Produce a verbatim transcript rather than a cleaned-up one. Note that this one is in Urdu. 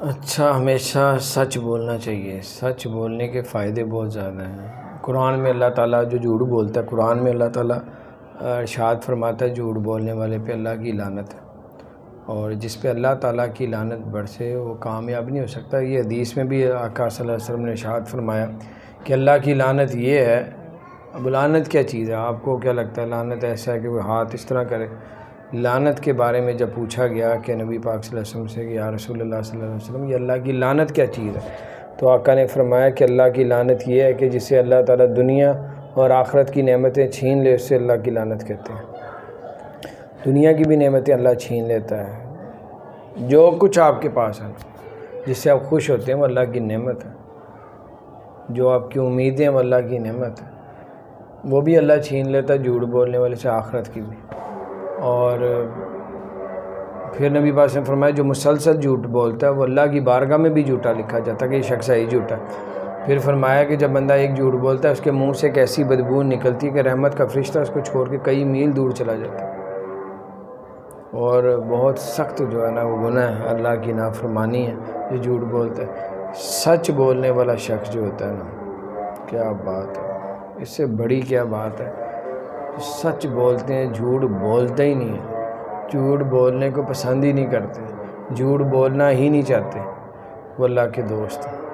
اچھا، ہمیشہ سچ بولنا چاہیے۔ سچ بولنے کے فائدے بہت زیادہ ہیں۔ قرآن میں اللہ تعالیٰ جو جھوٹ بولتا ہے، قرآن میں اللہ تعالیٰ ارشاد فرماتا ہے جھوٹ بولنے والے پہ اللہ کی لعنت ہے، اور جس پہ اللہ تعالیٰ کی لعنت برسے وہ کامیاب نہیں ہو سکتا۔ یہ حدیث میں بھی آقا صلی اللہ علیہ وسلم نے ارشاد فرمایا کہ اللہ کی لعنت یہ ہے۔ اب لعنت کیا چیز ہے؟ آپ کو کیا لگتا ہے لعنت ایسا ہے کہ وہ ہاتھ اس طرح کرے؟ لعنت کے بارے میں جب پوچھا گیا کہ نبی پاک صلی اللہ علیہ وسلم سے کہ یا رسول اللہ صلی اللہ علیہ وسلم یہ اللہ کی لعنت کیا چیز ہے، تو آقا نے فرمایا کہ اللہ کی لعنت یہ ہے کہ جسے اللہ تعالیٰ دنیا اور آخرت کی نعمتیں چھین لے، اس سے اللہ کی لعنت کہتے ہیں۔ دنیا کی بھی نعمتیں اللہ چھین لیتا ہے، جو کچھ آپ کے پاس ہے جس سے آپ خوش ہوتے ہیں وہ اللہ کی نعمت ہے، جو آپ کی امیدیں وہ اللہ کی نعمت ہے، وہ بھی اللہ چھین لیتا ہے جھوٹ بولنے والے سے، آخرت کی بھی۔ اور پھر نبی پاک نے فرمایا جو مسلسل جھوٹ بولتا ہے وہ اللہ کی بارگاہ میں بھی جھوٹا لکھا جاتا ہے کہ یہ شخص ہے ہی جھوٹا۔ پھر فرمایا کہ جب بندہ ایک جھوٹ بولتا ہے اس کے منہ سے ایک ایسی بدبو نکلتی ہے کہ رحمت کا فرشتہ اس کو چھوڑ کے کئی میل دور چلا جاتا ہے، اور بہت سخت جو ہے نا وہ گناہ ہے، اللہ کی نافرمانی ہے جو جھوٹ بولتا ہے۔ سچ بولنے والا شخص جو ہوتا ہے نا، کیا بات ہے، اس سے بڑی کیا بات ہے، سچ بولتے ہیں، جھوٹ بولتے ہی نہیں ہے، جھوٹ بولنے کو پسند ہی نہیں کرتے، جھوٹ بولنا ہی نہیں چاہتے، وہ اللہ کے دوست ہیں۔